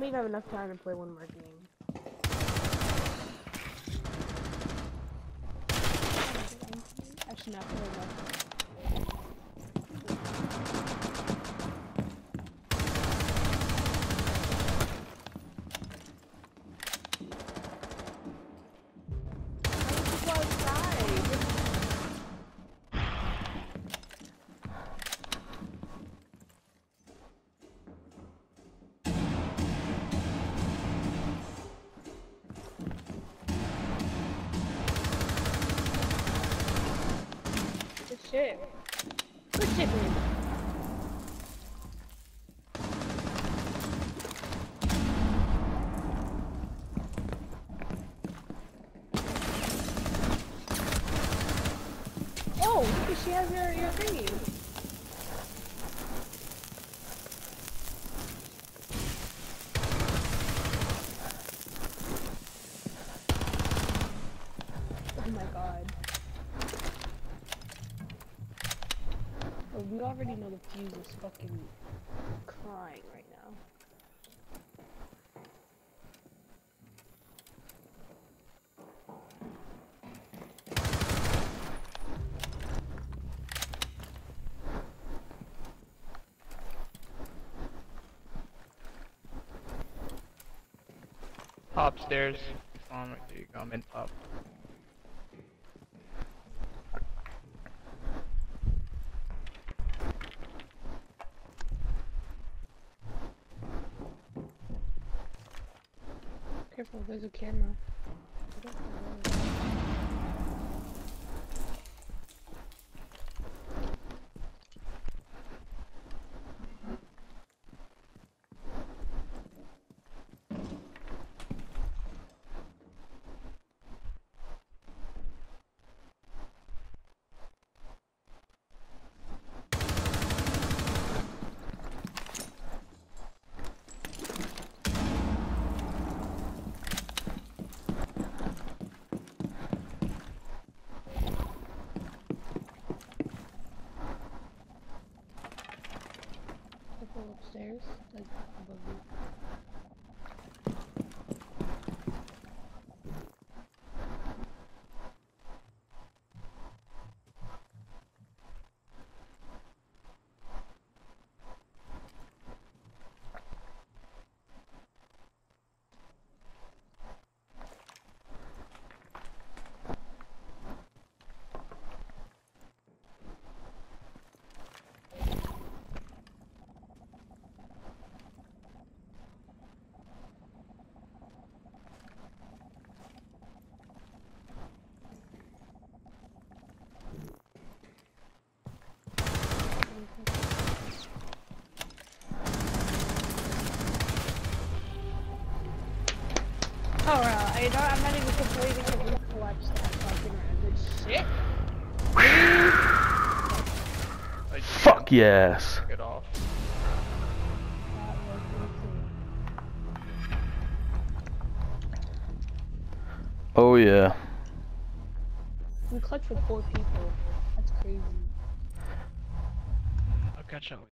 don't even have enough time to play one more game. I should not play enough. Shit. Good shit, man. Oh, look at she has your thingy. Oh my god. Oh, we already know the fuse is fucking crying right now. Top stairs. There you go, I'm in top. Careful, there's a camera. Upstairs, like above you. Alright, I'm not even completely gonna collapse that fucking random shit. Fuck yes. Get off. Oh yeah. We clutch with 4 people. That's crazy. I'll catch up with you.